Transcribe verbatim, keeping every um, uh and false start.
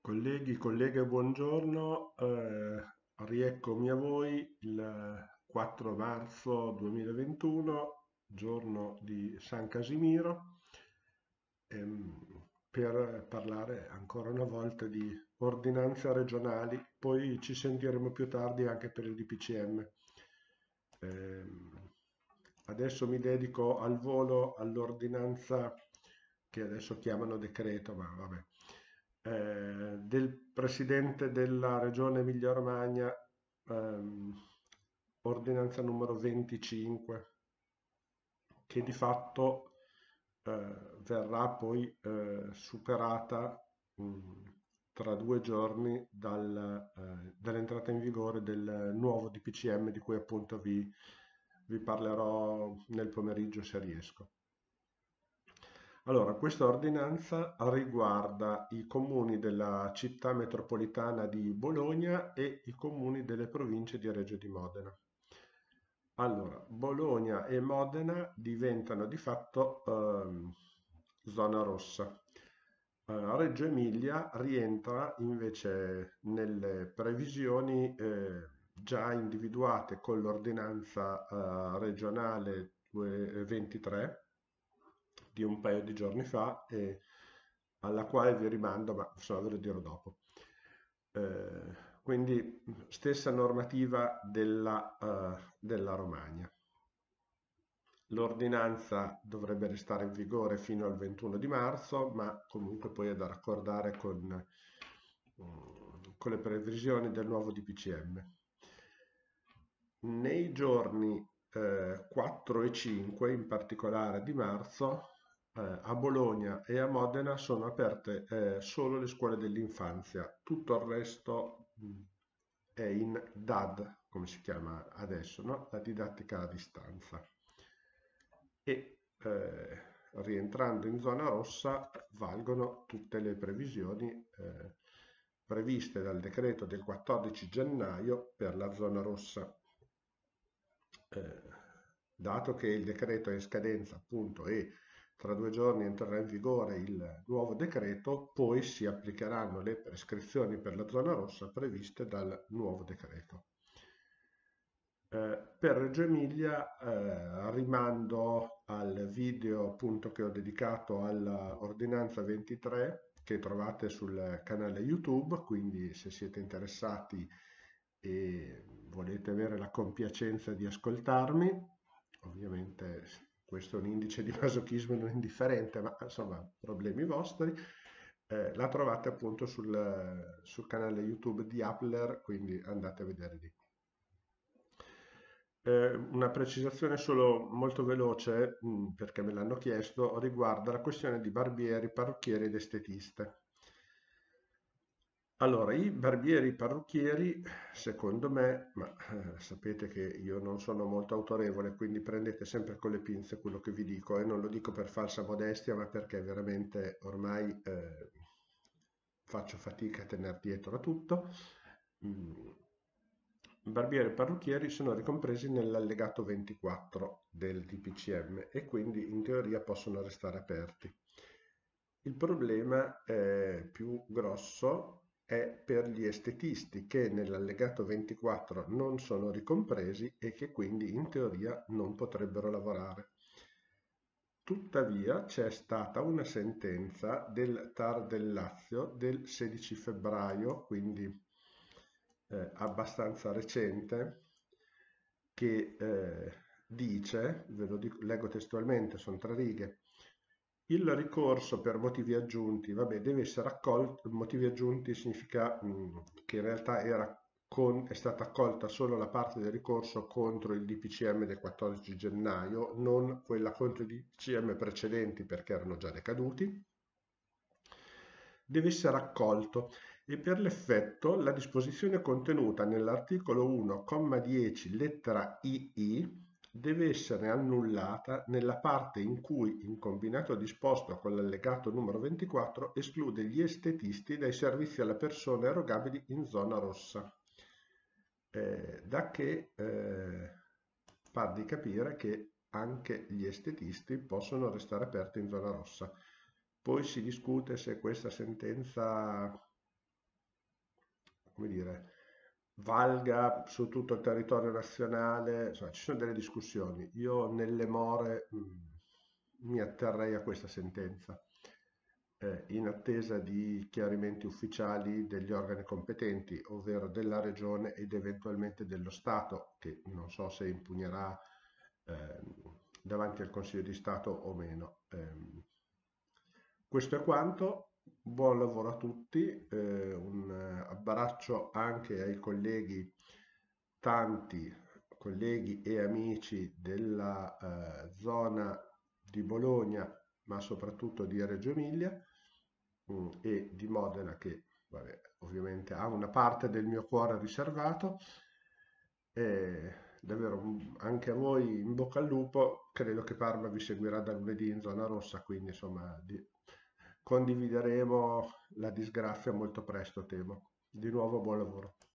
Colleghi, colleghe, buongiorno. Eh, rieccomi a voi il quattro marzo duemilaventuno, giorno di San Casimiro, ehm, per parlare ancora una volta di ordinanze regionali. Poi ci sentiremo più tardi anche per il D P C M. Ehm, Adesso mi dedico al volo all'ordinanza che adesso chiamano decreto, ma vabbè, eh, del presidente della regione Emilia-Romagna, ehm, ordinanza numero venticinque, che di fatto eh, verrà poi eh, superata mh, tra due giorni dal, eh, dall'entrata in vigore del nuovo D P C M di cui appunto vi, vi parlerò nel pomeriggio se riesco. Allora, questa ordinanza riguarda i comuni della città metropolitana di Bologna e i comuni delle province di Reggio di Modena. Allora, Bologna e Modena diventano di fatto ehm, zona rossa. Eh, Reggio Emilia rientra invece nelle previsioni eh, già individuate con l'ordinanza eh, regionale due- ventitré di un paio di giorni fa e alla quale vi rimando, ma insomma ve lo dirò dopo. Eh, quindi stessa normativa della, eh, della Romagna. L'ordinanza dovrebbe restare in vigore fino al ventuno di marzo, ma comunque poi è da raccordare con, mm, con le previsioni del nuovo D P C M. Nei giorni eh, quattro e cinque, in particolare di marzo, eh, a Bologna e a Modena sono aperte eh, solo le scuole dell'infanzia, tutto il resto mh, è in D A D, come si chiama adesso, no? La didattica a distanza. E eh, rientrando in zona rossa valgono tutte le previsioni eh, previste dal decreto del quattordici gennaio per la zona rossa. Eh, Dato che il decreto è in scadenza appunto e tra due giorni entrerà in vigore il nuovo decreto, poi si applicheranno le prescrizioni per la zona rossa previste dal nuovo decreto. Eh, per Reggio Emilia eh, rimando al video appunto che ho dedicato all'ordinanza ventitré che trovate sul canale YouTube, quindi se siete interessati e volete avere la compiacenza di ascoltarmi, ovviamente questo è un indice di masochismo non indifferente, ma insomma problemi vostri, eh, la trovate appunto sul, sul canale YouTube di Appler, quindi andate a vedere lì. Eh, una precisazione solo molto veloce, mh, perché me l'hanno chiesto, riguarda la questione di barbieri, parrucchieri ed estetiste. Allora, i barbieri parrucchieri, secondo me, ma eh, sapete che io non sono molto autorevole, quindi prendete sempre con le pinze quello che vi dico e non lo dico per falsa modestia, ma perché veramente ormai eh, faccio fatica a tenere dietro a tutto. Mm, Barbieri e parrucchieri sono ricompresi nell'allegato ventiquattro del D P C M e quindi in teoria possono restare aperti. Il problema eh, più grosso è per gli estetisti che nell'allegato ventiquattro non sono ricompresi e che quindi in teoria non potrebbero lavorare. Tuttavia c'è stata una sentenza del TAR del Lazio del sedici febbraio, quindi eh, abbastanza recente, che eh, dice, ve lo dico, leggo testualmente, sono tre righe, il ricorso per motivi aggiunti, vabbè, deve essere accolto, motivi aggiunti significa mh, che in realtà era con, è stata accolta solo la parte del ricorso contro il D P C M del quattordici gennaio, non quella contro i D P C M precedenti perché erano già decaduti, deve essere accolto e per l'effetto la disposizione contenuta nell'articolo uno, comma dieci, lettera I I, deve essere annullata nella parte in cui, in combinato disposto con l'allegato numero ventiquattro, esclude gli estetisti dai servizi alla persona erogabili in zona rossa. Eh, da che eh, par di capire che anche gli estetisti possono restare aperti in zona rossa. Poi si discute se questa sentenza come dire, valga su tutto il territorio nazionale, insomma, ci sono delle discussioni. Io nelle more mh, mi atterrei a questa sentenza, eh, in attesa di chiarimenti ufficiali degli organi competenti, ovvero della Regione ed eventualmente dello Stato, che non so se impugnerà ehm, davanti al Consiglio di Stato o meno. Ehm, questo è quanto, buon lavoro a tutti, eh, un eh, abbraccio anche ai colleghi, tanti colleghi e amici della eh, zona di Bologna, ma soprattutto di Reggio Emilia mm, e di Modena, che vabbè, ovviamente ha una parte del mio cuore riservato. E davvero mm, anche a voi in bocca al lupo, credo che Parma vi seguirà da lunedì in zona rossa, quindi insomma di- condivideremo la disgrazia molto presto, temo. Di nuovo buon lavoro.